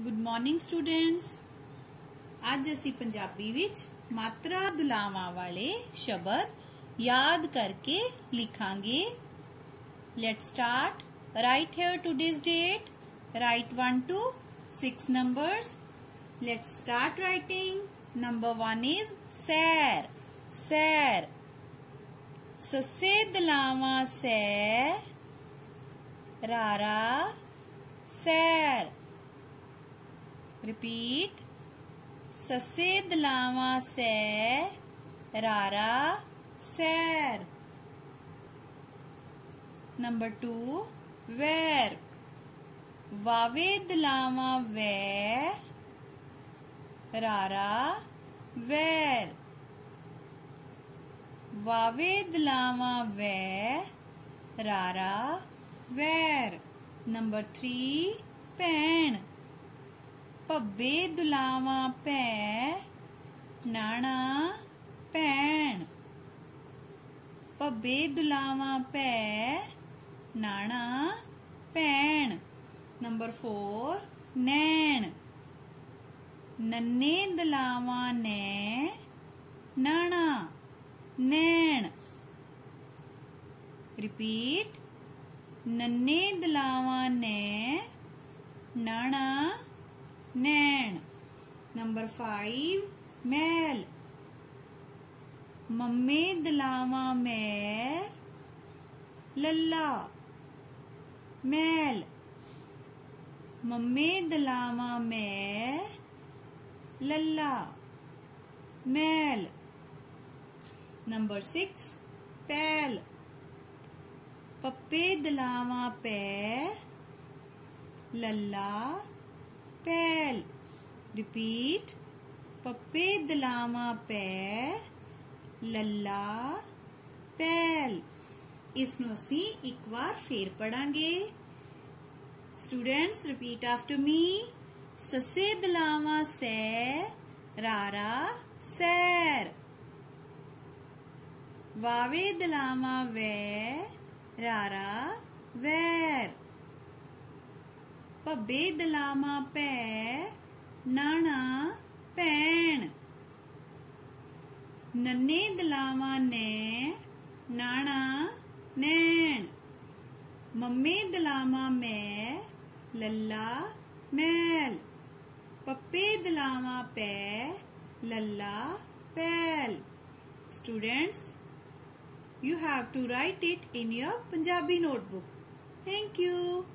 Good morning students. आज असी पंजाबी विच मात्रा दुलावां वाले शब्द याद करके लिखांगे। Let's start. Right here today's date. Right 1 to 6 numbers. Let's start writing. Number 1 is सैर। सैर। ससे दलावां सै, रारा सैर। रिपीट। ससे दलावां सै, रारा सैर। नंबर 2 वैर। वावे दलावां वै, रारा वैर। वावे दलावां वै, रारा वैर। नंबर 3 भैन। भब्बे दुलावां भै, नाना भैन। भब्बे दुलावां भै, नाना भैन। नंबर 4 नैन। नन्ने दलावां नै, नाना नैन। रिपीट। नन्ने दलावां नै, नाना नैन। नंबर 5 मैल। मम्मे दलावां मैल, लल्ला मैल। मम्मे दलावां मैल, लल्ला मैल। नंबर 6 पैल। पप्पे दलावां पै, लल्ला पैल। रिपीट। पप्पे दलावां पै, लल्ला पैल। इसनूं असीं एक बार फिर पढ़ांगे। Students repeat after me. ससे दलावां सै, रारा सैर। वावे दलावां वै, रारा वैर। भब्बे दलावां भै, नाना भैन। नन्ने दलावां नै, नाना नैन। मम्मे दलावां मै, लल्ला मैल। पप्पे दलावां पै, लल्ला पैल। Students, you have to write it in your Punjabi notebook. Thank you.